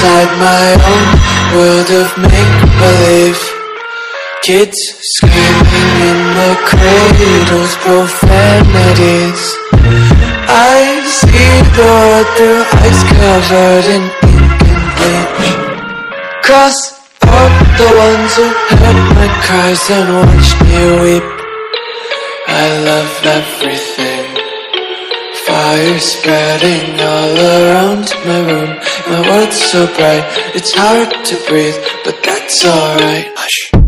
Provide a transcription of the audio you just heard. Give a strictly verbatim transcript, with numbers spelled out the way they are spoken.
inside my own world of make-believe. Kids screaming in the cradles, profanities. I see the world through ice covered in ink and bleach. Cross out the ones who heard my cries and watched me weep. I love everything. Fire spreading all around my room. My world's so bright, it's hard to breathe, but that's alright. Hush.